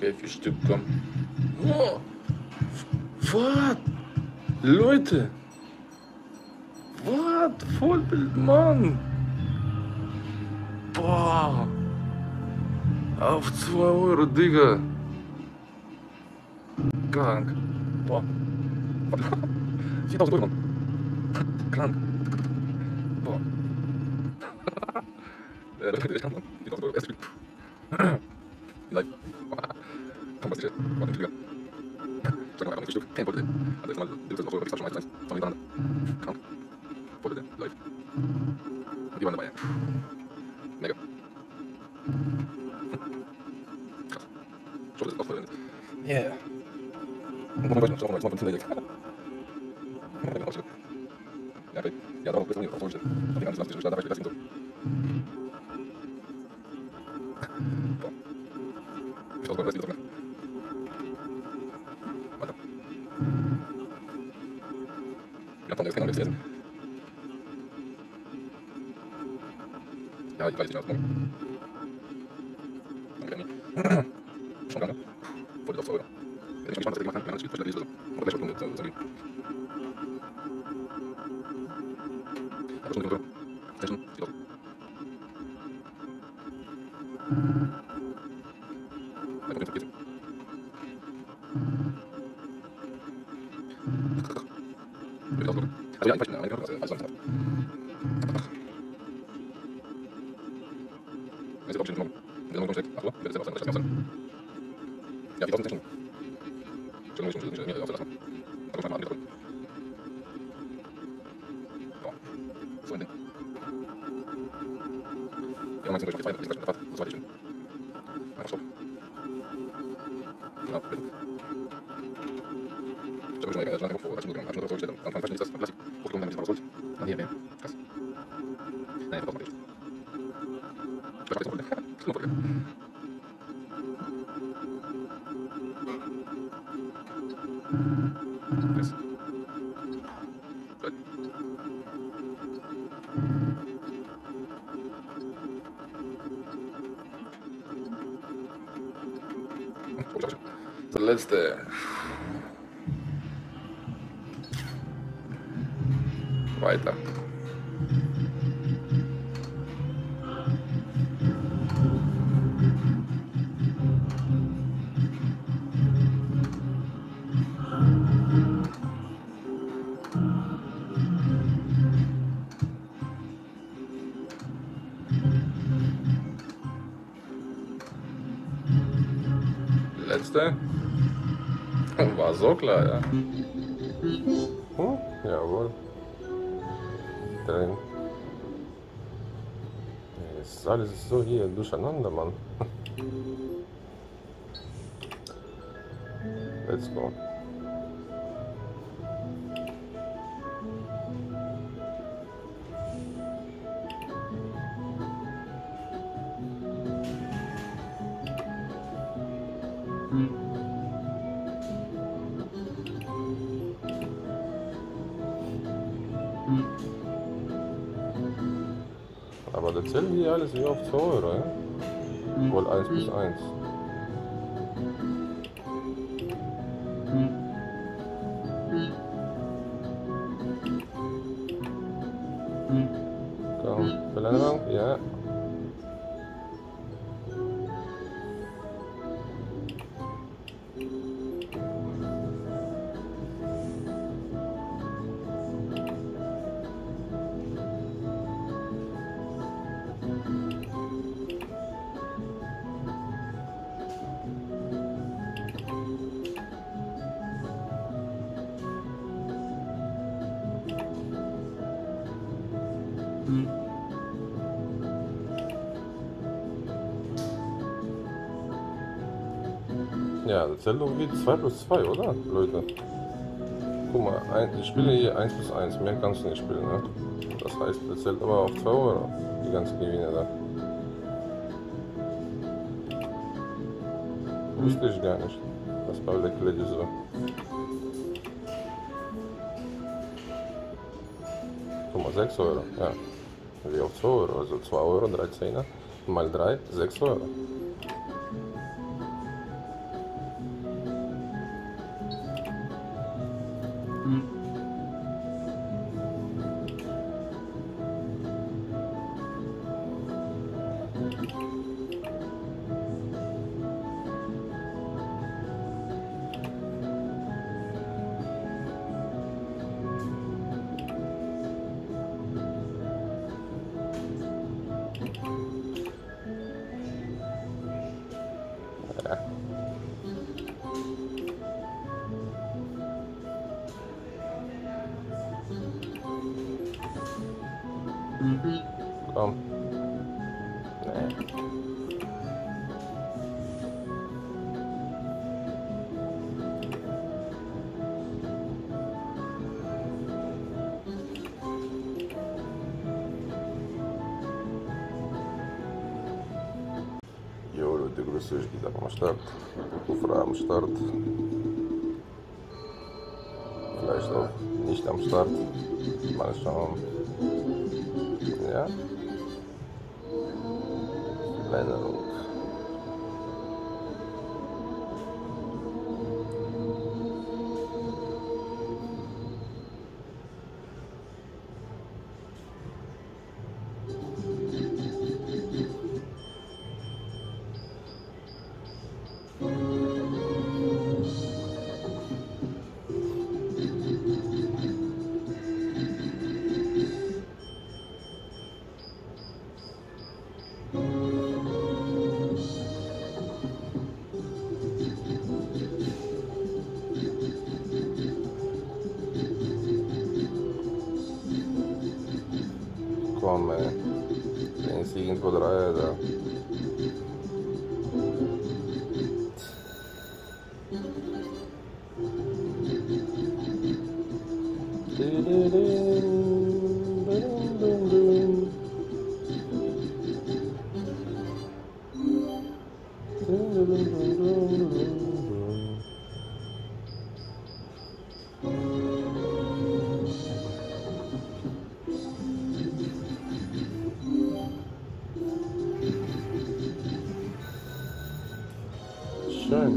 Okay, 4 Stück, komm. Oh, what? Leute! What? Vollbild, Mann! Boah! Auf 2 Euro, Digga! Krank! Boah! 4000 Euro, Mann! Krank! Boah! Ich kann, Mann! 4000 Euro, erstes Spiel! Live! Komm, was ist jetzt? Boah, den Trigger! Sag mal, 4 Stück, kein Vollbild! Also jetzt mal, du willst auch so, ich sag schon 1-1, von hintereinander! Krank! Vollbild, live! Und die waren dabei, mega! Krass! Schon ist auch voll. Yeah! Und noch mal schon mal Teenager. Ja, okay. Ja, darauf bist du nicht auf Deutsch. Auf die ganze Stadt, dabei das so. Boah. Ich weiß nicht, was das Weiter. Ja, von der ist keiner mehr essen. Ja, ich weiß nicht, was morgen. Danke, Danny. Schon lange. Wollte auf 2 Euro. Ja, ich bin gespannt, was wir gemacht haben. Wir haben das Spiel vielleicht oder so. Oder vielleicht schon so gehen. Aber schon so. Station, sieht aus. Einfach den vergessen. Würde ich ausdrücken. Also ja, ich weiß nicht, alles sonst hat. Ist jetzt auch schon morgen. Wenn der morgen steht, 8 Uhr, wird es auch sein, oder sein. Ja, 4000 schon. Schon muss ich mir auflassen. Da muss man mal angekommen. Boah. So ein Ding. Ja, man ist zum Beispiel 2, das ist Fahrt. Das war die schön. Einfach so. Ja, bitte. Ich habe schon mal vor, als ich nur gegangen habe, schon so gestellt. Am Anfang verstehe ich das, dann lasse ich hochgekommen, damit ich das rausholt. Ah, hier, krass. Nein, das mache ich. Ich weiß nicht, das ist noch voll. Yes. Right. Der letzte. Weiter. Letzte. War so klar, ja. Jawohl. Drin. Es ist alles so hier durcheinander, Mann. Let's go. Aber das zählt hier alles wie auf 2 Euro, ja? Wohl 1 bis 1. Komm, Verlängerung, ja. Ja, das zählt irgendwie 2 plus 2, oder, Leute? Guck mal, ich spiele hier 1 plus 1, mehr kannst du nicht spielen, ne? Das heißt, das zählt aber auf 2 Euro, die ganzen Gewinne da. Wusste ich gar nicht, das bei der Klette so. Guck mal, 6 Euro, ja. Wie auf 2 Euro, also 2 Euro, 3 Zehner, mal 3, 6 Euro. Komm. Nee. Jo Leute, grüß euch, ich sag am Start. Ufra am Start. Vielleicht auch nicht am Start. Mal schauen. Ja. Verlängerung. Komm, ey. Wenn es irgendwo drei da. Schön.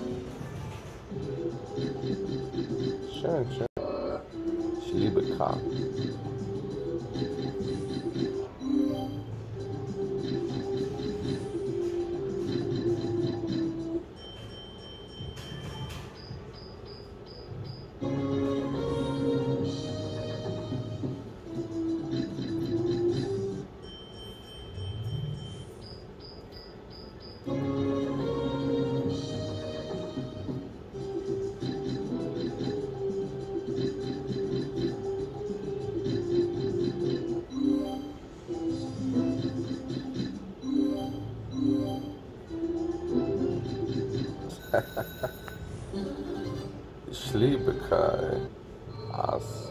Schön, schön. Ich liebe K. Ich liebe Kai. Ass.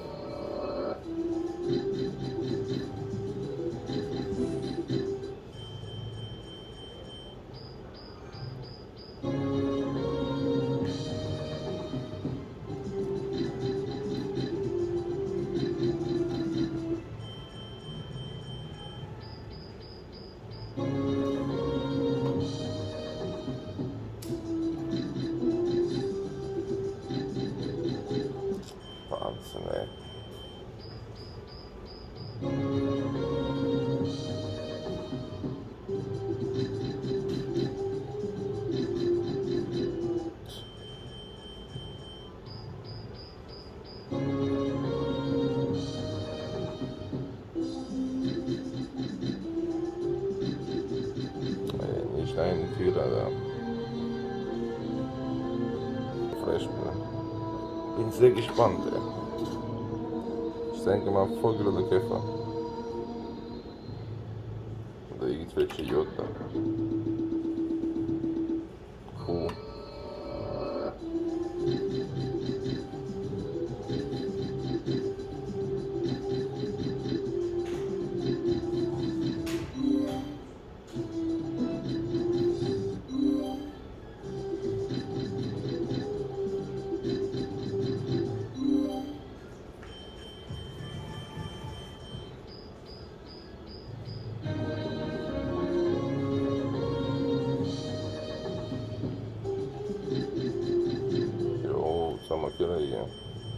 Wahnsinn, ey. Ey, nicht einen Fehler da. Fresh, bin sehr gespannt, ey. Ich denke mal Vogel oder Käfer. Oder irgendwelche Jota. Kuh. Jo, Sommerkiller hier.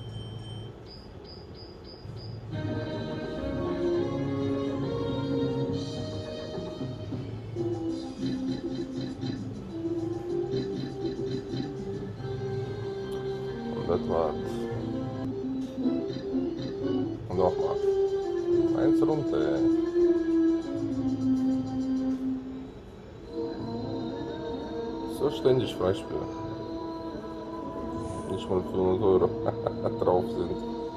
Und das war's. Und nochmal. Eins runter, ey. musst du ständig freispielen. Nicht mal 500 € drauf sind.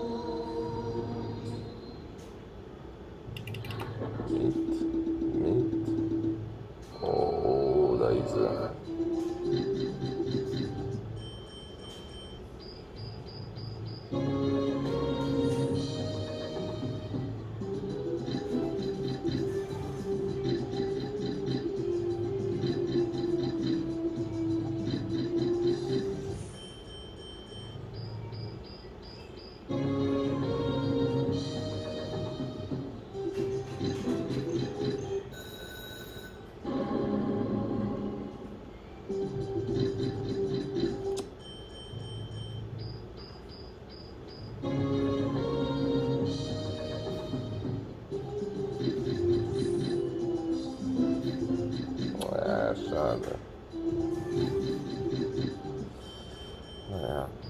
Mit. Oh, da ist er. Ja, schade. Naja.